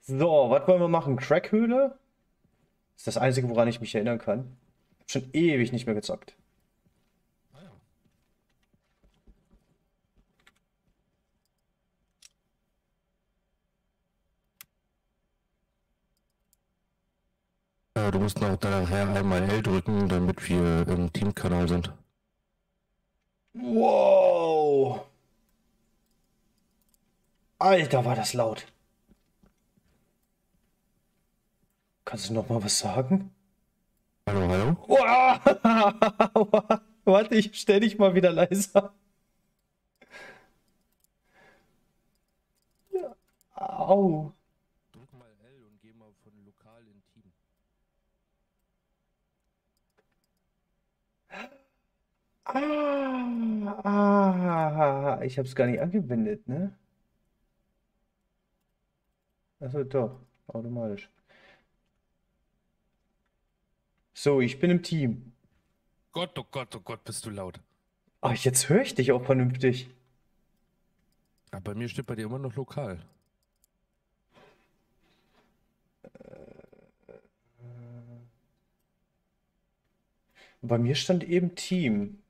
So, was wollen wir machen? Crackhöhle? Ist das Einzige, woran ich mich erinnern kann. Hab schon ewig nicht mehr gezockt. Ah ja. Du musst nachher einmal L drücken, damit wir im Teamkanal sind. Wow! Alter, war das laut. Kannst du noch mal was sagen? Hallo, hallo? Wow! Warte, ich stell dich mal wieder leiser. Au. Drück mal L und geh mal von lokal in Team. Ich hab's gar nicht angewendet, ne? Achso, doch, automatisch. So, ich bin im Team. Oh Gott, bist du laut. Ah, jetzt höre ich dich auch vernünftig. Aber bei mir steht bei dir immer noch lokal. Bei mir stand eben Team.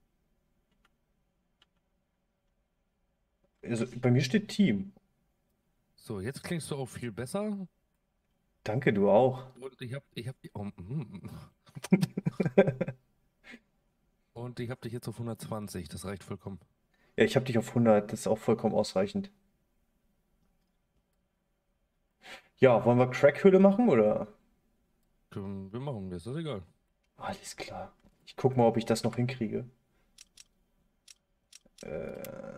Also, bei mir steht Team. So, jetzt klingst du auch viel besser. Danke, du auch. Und und ich hab dich jetzt auf 120, das reicht vollkommen. Ja, ich habe dich auf 100. Das ist auch vollkommen ausreichend. Ja, wollen wir Crackhöhle machen oder? Können wir machen, mir ist das egal. Alles klar. Ich guck mal, ob ich das noch hinkriege. Äh,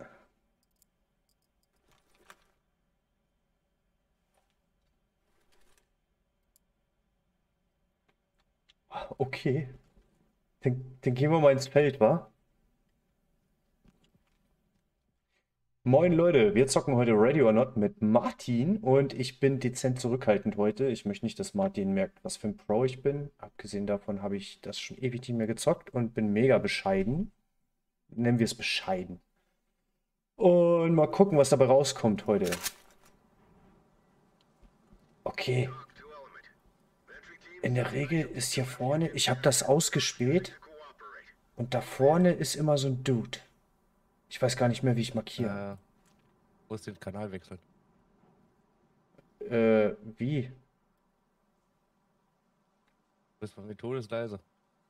okay. Dann gehen wir mal ins Feld, wa? Moin Leute, wir zocken heute Ready or Not mit Martin und ich bin dezent zurückhaltend heute. Ich möchte nicht, dass Martin merkt, was für ein Pro ich bin. Abgesehen davon habe ich das schon ewig nicht mehr gezockt und bin mega bescheiden. Nennen wir es bescheiden. Und mal gucken, was dabei rauskommt heute. Okay. In der Regel ist hier vorne, ich habe das ausgespäht und da vorne ist immer so ein Dude. Ich weiß gar nicht mehr, wie ich markiere. Muss den Kanal wechseln. Wie? Du bist bei mir todesleise.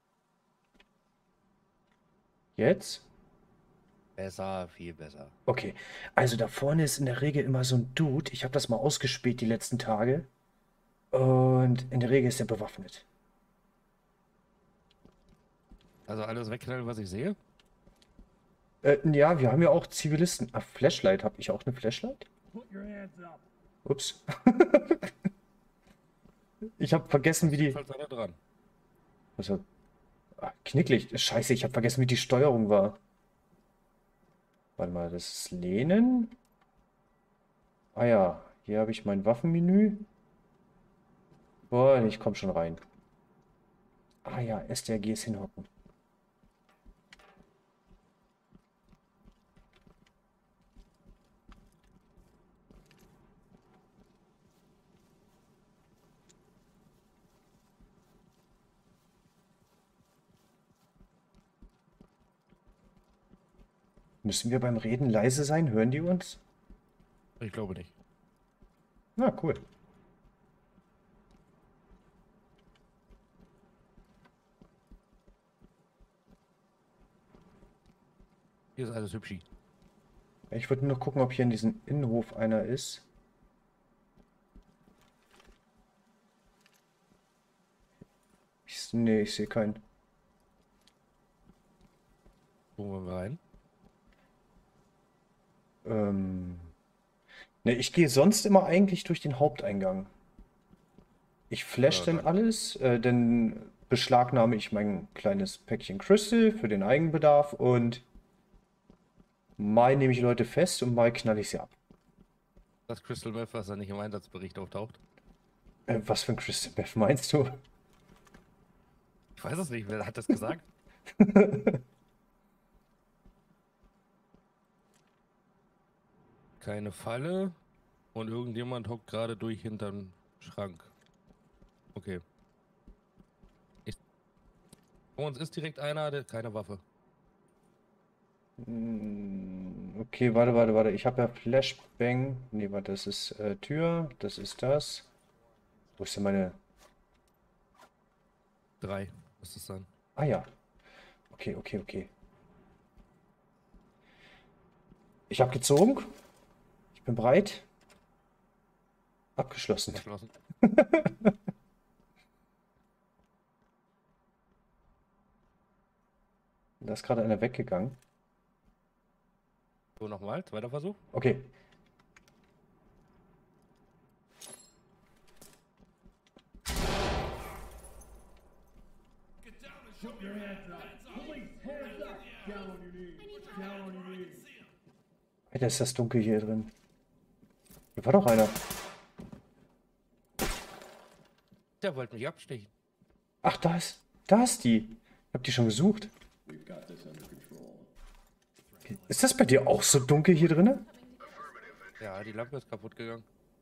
Jetzt? Besser, viel besser. Okay, also da vorne ist in der Regel immer so ein Dude. Ich habe das mal ausgespäht die letzten Tage. Und in der Regel ist er bewaffnet. Also alles wegknallen, was ich sehe? Ja, wir haben ja auch Zivilisten. Ah, Flashlight. Habe ich auch eine Flashlight? Ups. Ich habe vergessen, wie Hast die... jedenfalls einer dran. Also, Knicklicht. Scheiße, ich habe vergessen, wie die Steuerung war. Warte mal, das ist Lehnen. Ah ja, hier habe ich mein Waffenmenü. Boah, ich komme schon rein. Ah ja, STRGs hinhocken. Müssen wir beim Reden leise sein? Hören die uns? Ich glaube nicht. Na, cool. Hier ist alles hübschi. Ich würde nur noch gucken, ob hier in diesem Innenhof einer ist. Nee, ich sehe keinen. Gucken wir mal rein. Ähm, ne, ich gehe sonst immer eigentlich durch den Haupteingang. Ich flash dann Dann. alles, dann beschlagnahme ich mein kleines Päckchen Crystal für den Eigenbedarf und mal nehme ich Leute fest und mal knall ich sie ab. Das Crystal Meth, was da nicht im Einsatzbericht auftaucht. Was für ein Crystal Meth meinst du? Ich weiß es nicht, wer hat das gesagt? Keine Falle Und irgendjemand hockt gerade durch hinterm Schrank. Okay. Vor uns ist direkt einer, der keine Waffe. Okay, warte. Ich habe ja Flashbang. Nee, warte, das ist Tür. Das ist das. Wo ist denn meine... 3 muss es sein. Ah ja. Okay. Ich habe gezogen. Ich bin bereit. Abgeschlossen. Geschlossen. Da ist gerade einer weggegangen. So, nochmal. Zweiter Versuch. Okay. Alter, ist das dunkel hier drin. Hier war doch einer. Der wollte mich abstechen. Ach, da ist die. Ich hab die schon gesucht. Ist das bei dir auch so dunkel hier drin? Ja, die Lampe ist kaputt gegangen.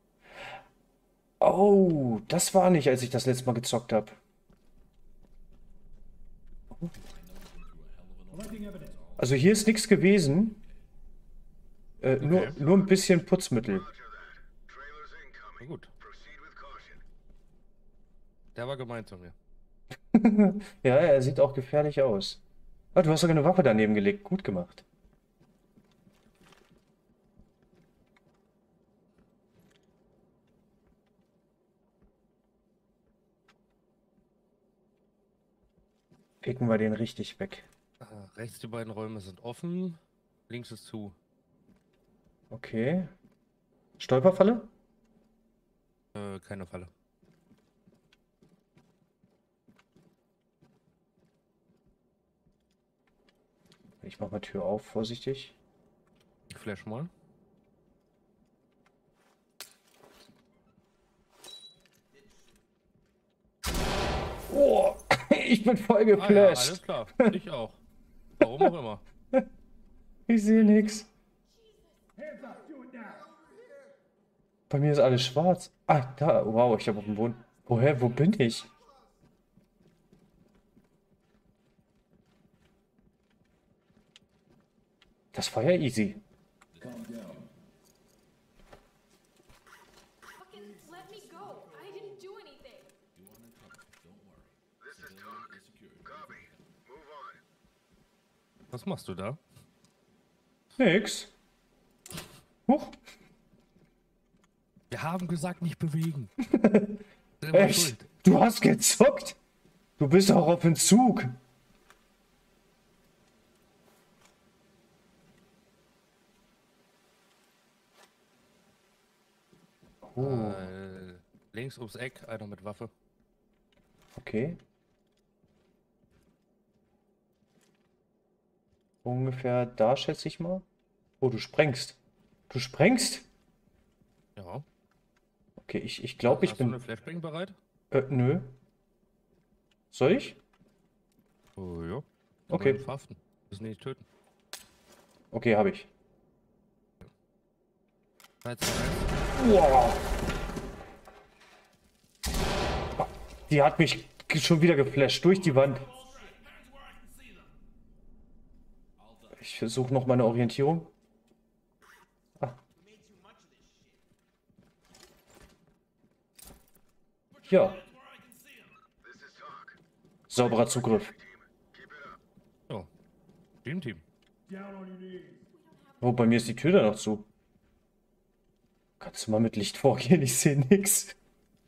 Oh, das war nicht, als ich das letzte Mal gezockt habe. Also hier ist nichts gewesen. Nur ein bisschen Putzmittel. Na gut. Der war gemein zu mir. Ja, er sieht auch gefährlich aus. Ah, du hast sogar eine Waffe daneben gelegt. Gut gemacht. Picken wir den richtig weg. Rechts die beiden Räume sind offen. Links ist zu. Okay. Stolperfalle? Keine Falle. Ich mach mal Tür auf, vorsichtig. Ich flash mal. Oh, ich bin voll Ah, ja, geflasht. alles klar. Ich auch. Warum auch immer. Ich sehe nichts. Bei mir ist alles schwarz. Ah, da. Wow, ich habe auf dem Boden. Woher? Wo bin ich? Das war ja easy. Fucking let me go. I didn't do anything. Was machst du da? Nix. Huch. Wir haben gesagt, nicht bewegen. Echt? Du hast gezockt? Du bist auch auf Entzug. Links ums Eck, einer mit Waffe. Okay. Ungefähr da, schätze ich mal. Oh, du sprengst. Du sprengst? Ja. Okay, ich glaube, ich Hast du bin... eine Flashbang bereit? Nö. Soll ich? Oh ja. Okay. Aber verhaften. Müssen die nicht töten. Okay, habe ich. 3, 2, 1. Wow. Die hat mich schon wieder geflasht durch die Wand. Ich versuche noch meine Orientierung. Ah. Ja. Sauberer Zugriff. So. Team. Oh, bei mir ist die Tür da noch zu. Kannst du mal mit Licht vorgehen? Ich sehe nix.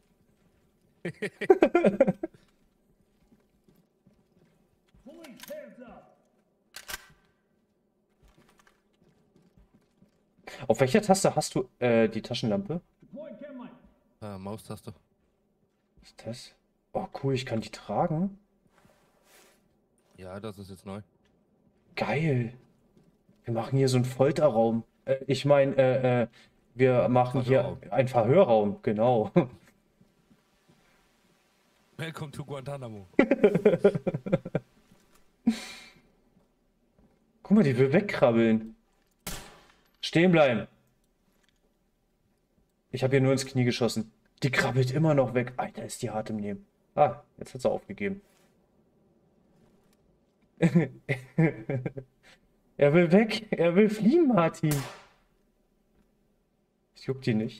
Auf welcher Taste hast du die Taschenlampe? Maustaste. Was ist das? Oh, cool, ich kann die tragen. Ja, das ist jetzt neu. Geil. Wir machen hier so einen Folterraum. Ich meine, wir machen hier Verhörraum. einen Verhörraum, genau. Welcome to Guantanamo. Guck mal, die will wegkrabbeln. Stehen bleiben. Ich habe ihr nur ins Knie geschossen. Die krabbelt immer noch weg. Alter, ist die hart im Nehmen. Ah, jetzt hat sie aufgegeben. Er will weg. Er will fliehen, Martin. Das juckt die nicht.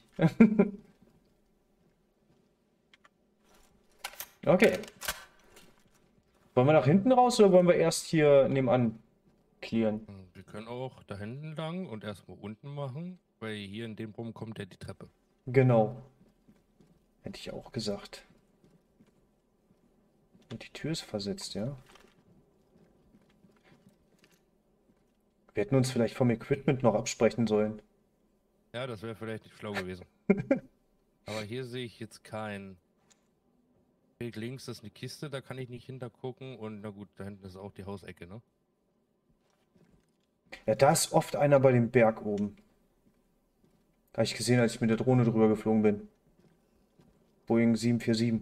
Okay. Wollen wir nach hinten raus oder wollen wir erst hier nebenan clearen? Wir können auch da hinten lang und erstmal unten machen, weil hier in dem Raum kommt ja die Treppe. Genau. Hätte ich auch gesagt. Und die Tür ist versetzt, ja. Wir hätten uns vielleicht vom Equipment noch absprechen sollen. Ja, das wäre vielleicht nicht schlau gewesen. Aber hier sehe ich jetzt keinen. Weg links ist eine Kiste, da kann ich nicht hintergucken. Und na gut, da hinten ist auch die Hausecke, ne? Ja, da ist oft einer bei dem Berg oben. Habe ich gesehen, als ich mit der Drohne drüber geflogen bin. Boeing 747.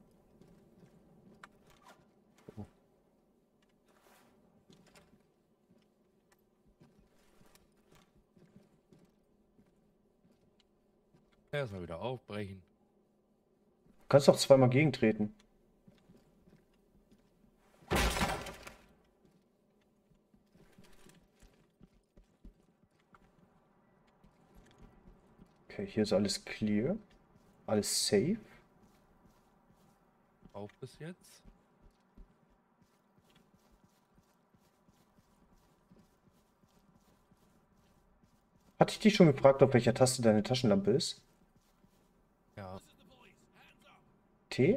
Erstmal wieder aufbrechen. Du kannst doch zweimal gegentreten. Okay, hier ist alles clear. Alles safe. Auf bis jetzt. Hatte ich dich schon gefragt, auf welcher Taste deine Taschenlampe ist? Ja, T?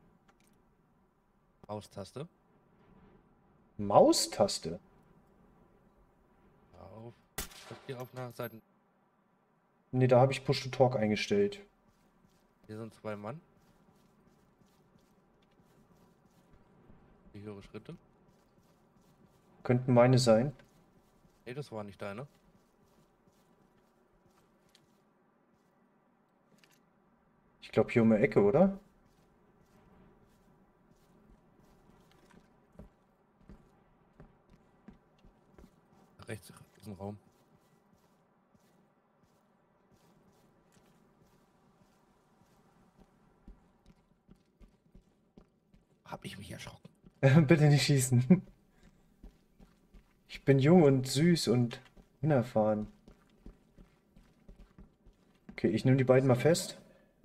Maustaste. Maustaste? Auf. Hier auf einer Seite. Ne, da habe ich Push to Talk eingestellt. Hier sind 2 Mann. Ich höre Schritte. Könnten meine sein. Nee, das war nicht deine. Ich glaube hier um die Ecke, oder? Rechts ist ein Raum. Hab ich mich erschrocken. Bitte nicht schießen. Ich bin jung und süß und unerfahren. Okay, ich nehme die beiden mal fest.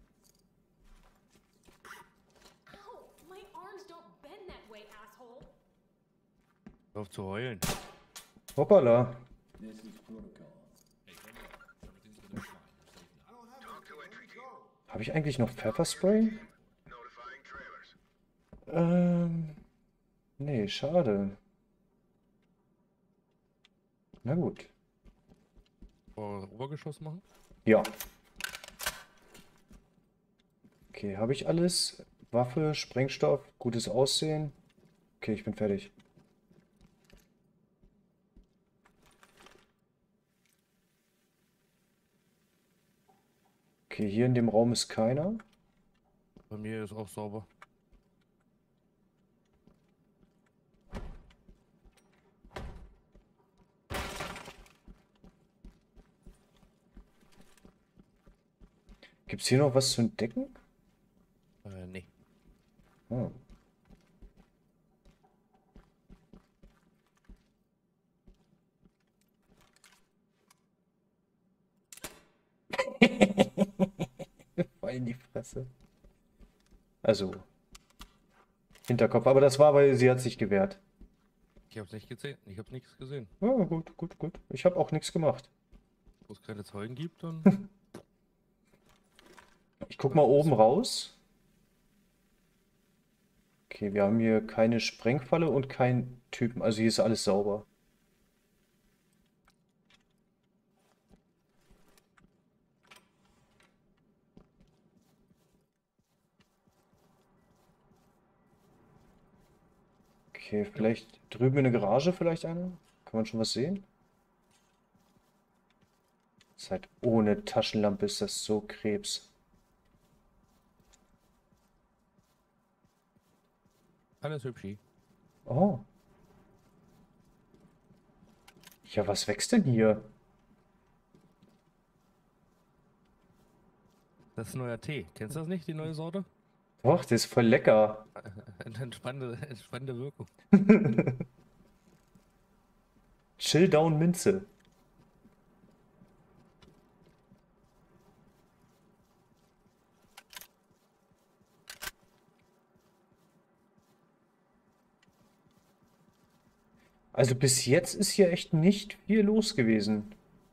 Ow! My arms don't bend that way, asshole. Hör auf zu heulen. Hoppala. Habe ich eigentlich noch Pfefferspray? Nee, schade. Na gut. Obergeschoss machen? Ja. Okay, habe ich alles? Waffe, Sprengstoff, gutes Aussehen. Okay, ich bin fertig. Okay, hier in dem Raum ist keiner. Bei mir ist auch sauber. Gibt es hier noch was zu entdecken? Nee. Oh. Voll in die Fresse. Also, Hinterkopf. Aber das war, weil sie hat sich gewehrt. Ich hab's nicht gesehen. Ich hab nichts gesehen. Ja, gut, gut, gut. Ich habe auch nichts gemacht. Wo es keine Zeugen gibt, dann. Ich guck mal oben raus. Okay, wir haben hier keine Sprengfalle und keinen Typen. Also hier ist alles sauber. Okay, vielleicht drüben in der Garage vielleicht einer? Kann man schon was sehen? Ist halt ohne Taschenlampe ist das so Krebs. Alles hübschi. Oh. Ja, was wächst denn hier? Das ist neuer Tee. Kennst du das nicht, die neue Sorte? Doch, das ist voll lecker. Entspannende Wirkung. Chill Down Minze. Also bis jetzt ist hier echt nicht viel los gewesen.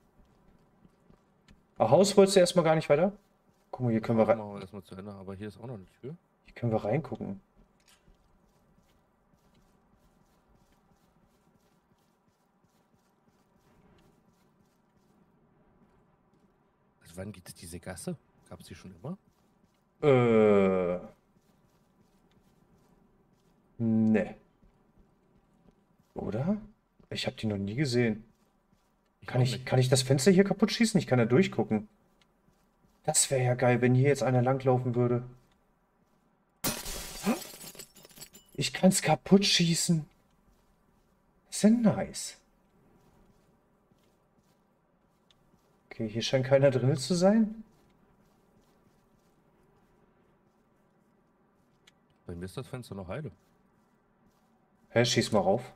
Haus wolltest du erstmal gar nicht weiter? Guck mal, Machen wir erstmal zu Ende, aber hier ist auch noch eine Tür. hier können wir reingucken. Also wann gibt es diese Gasse? Gab es die schon immer? Ne. Oder? Ich habe die noch nie gesehen. Ich auch nicht. Kann ich das Fenster hier kaputt schießen? Ich kann da durchgucken. Das wäre ja geil, wenn hier jetzt einer langlaufen würde. Ich kann es kaputt schießen. Das ist ja nice. Okay, hier scheint keiner drin zu sein. Bei mir ist das Fenster noch heile. Hä, schieß mal rauf.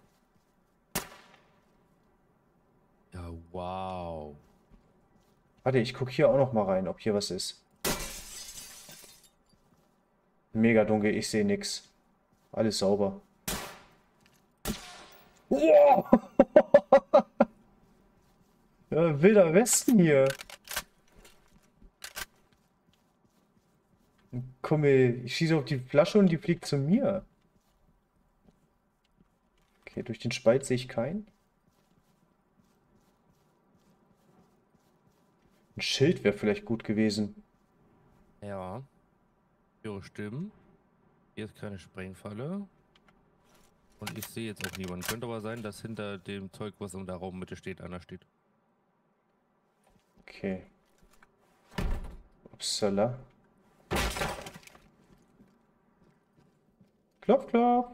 Ja, wow. Warte, ich gucke hier auch noch mal rein, ob hier was ist. Mega dunkel, ich sehe nix. Alles sauber. Wow! Ja, Wilder Westen hier. Komm, ey, ich schieße auf die Flasche und die fliegt zu mir. Okay, durch den Spalt sehe ich keinen. Ein Schild wäre vielleicht gut gewesen. Ja. Ihre Stimmen. Hier ist keine Sprengfalle. Und ich sehe jetzt auch niemanden. Könnte aber sein, dass hinter dem Zeug, was in der Raummitte steht, einer steht. Okay. Upsala. Klopf, klopf.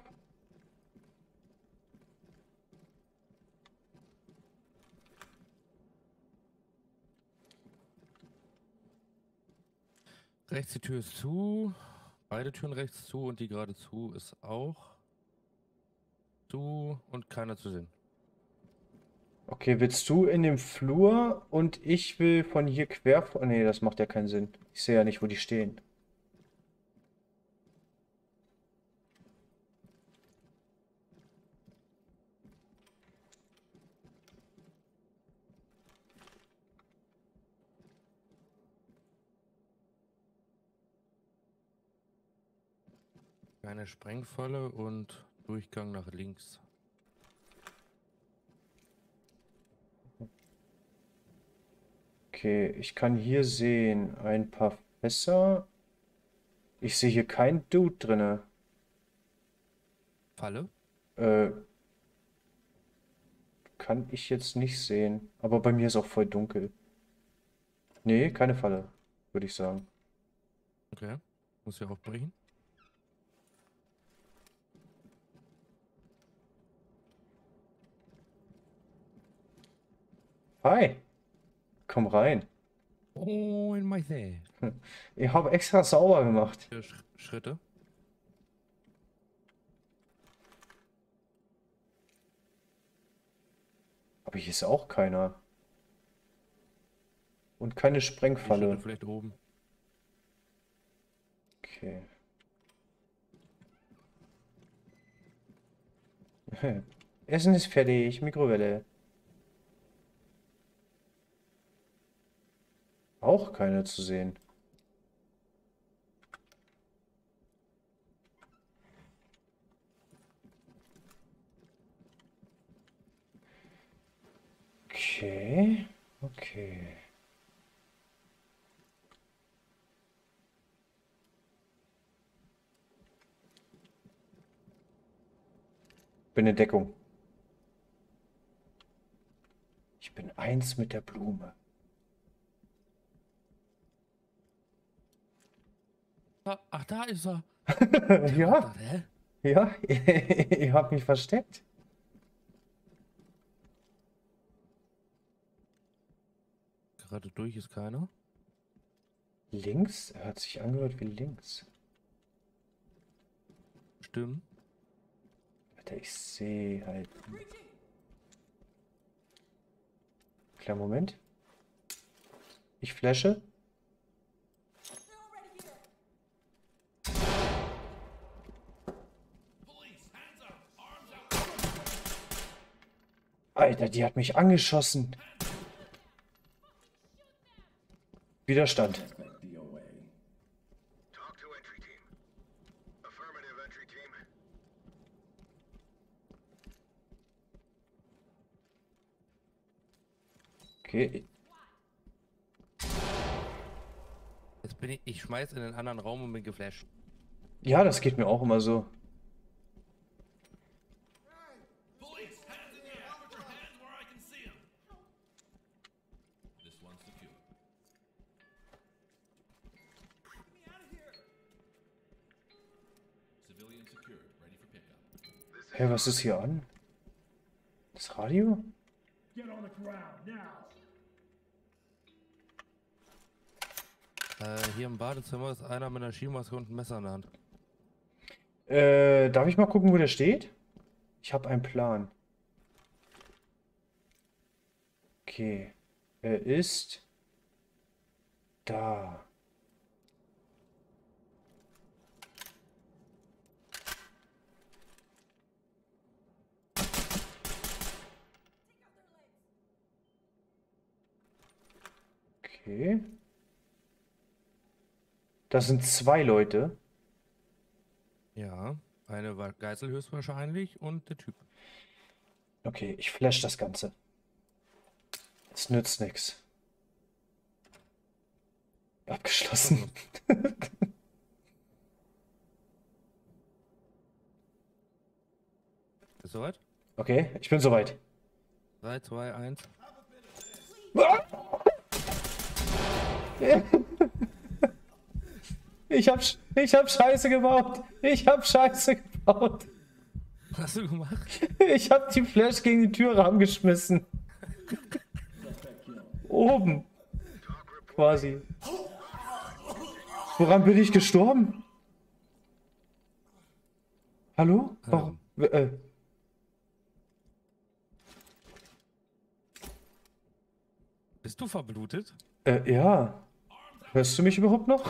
Rechts die Tür ist zu. Beide Türen rechts zu und die gerade zu ist auch zu und keiner zu sehen. Okay, willst du in dem Flur und ich will von hier quer vor... Nee, das macht ja keinen Sinn. Ich sehe ja nicht, wo die stehen. Keine Sprengfalle und Durchgang nach links. Okay, ich kann hier sehen ein paar Fässer. Ich sehe hier keinen Dude drinne. Falle? Äh, kann ich jetzt nicht sehen. Aber bei mir ist auch voll dunkel. Nee, keine Falle, würde ich sagen. Okay. Muss ja aufbrechen. Hi, komm rein. Oh, in my day. Ich habe extra sauber gemacht. Schritte. Aber hier ist auch keiner. Und keine Die Schritte Sprengfalle. vielleicht oben. Okay. Essen ist fertig, Mikrowelle. Auch keine zu sehen. Okay, okay. Bin in Deckung. Ich bin eins mit der Blume. Ach, da ist er. Ja, Hä? ja, ihr habt mich versteckt. Gerade durch ist keiner. Links? Er hat sich angehört wie links. Stimmt. Alter, ich sehe halt. Kleinen Moment. Ich flashe. Alter, die hat mich angeschossen. Widerstand. Talk to entry team. Affirmative, entry team. Okay. Jetzt bin ich schmeiß in den anderen Raum und bin geflasht. Ja, das geht mir auch immer so. Police, hands in the air. Put your hands where I can see them. This one's secure. Get me out of here. Civilian secured, ready for pickup. Hä, was ist hier an? Das Radio? Get on the ground now. Hier im Badezimmer ist einer mit einer Skimaske und einem Messer in der Hand. Darf ich mal gucken, wo der steht? Ich habe einen Plan. Okay. Er ist da. Okay. Das sind 2 Leute. Ja, eine war Geisel höchstwahrscheinlich und der Typ. Okay, ich flash das Ganze. Es nützt nichts. Abgeschlossen. Ist soweit? Okay, ich bin soweit. 3, 2, 1. Ich hab Scheiße gebaut. Ich hab Scheiße gebaut. Was hast du gemacht? Ich hab die Flash gegen die Türrahmen geschmissen. Oben. Quasi. Woran bin ich gestorben? Hallo? Warum? Bist du verblutet? Ja. Hörst du mich überhaupt noch?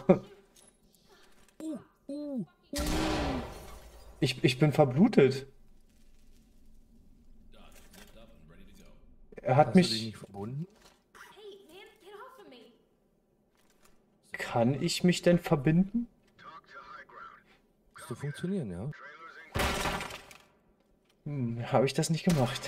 Ich bin verblutet. Er hat Hast du dich mich... nicht verbunden? Hey, man, get off of me. Kann ich mich denn verbinden? Talk to high ground. Müsste funktionieren, ja. Trailers in. Habe ich das nicht gemacht.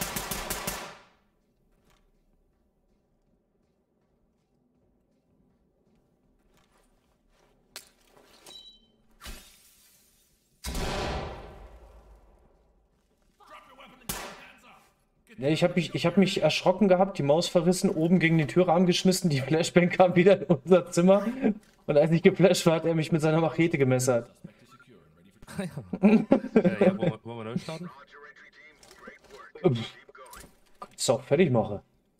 Ja, ich hab mich erschrocken gehabt, die Maus verrissen, oben gegen den Türrahmen geschmissen, die Flashbang kam wieder in unser Zimmer und als ich geflasht war, hat er mich mit seiner Machete gemessert. Wollen wir neu starten? Roger, entry team. Great work. Keep going. Kannst du auch fertig machen.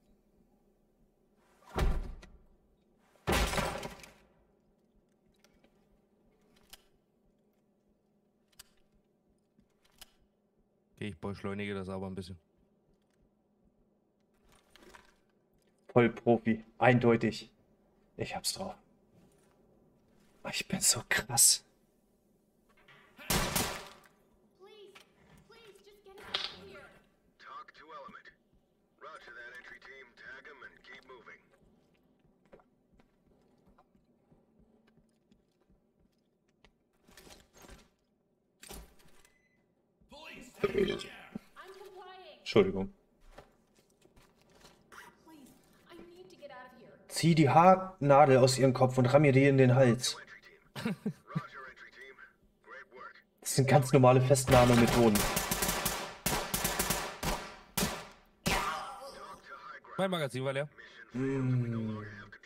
Okay, ich beschleunige das aber ein bisschen. Voll Profi, eindeutig. Ich hab's drauf. Ich bin so krass. Please, just get us out of here. Talk to element. Roger that, entry team. Tag him and keep moving. Police, hands in the air. I'm complying. Entschuldigung. Please, I need to get out of here. Zieh die Haarnadel aus ihrem Kopf und ramm ihr die in den Hals. Entry team. Roger, entry team. Great work. Das sind ganz normale Festnahmemethoden. Talk to high ground. Mein Magazin war leer. Mission failed. We no longer have control.